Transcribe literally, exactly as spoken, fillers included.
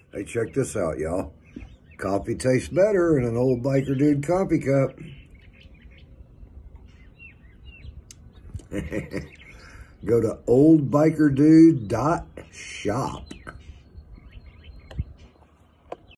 Hey, check this out, y'all. Coffee tastes better in an Old Biker Dude coffee cup. Go to old biker dude dot shop.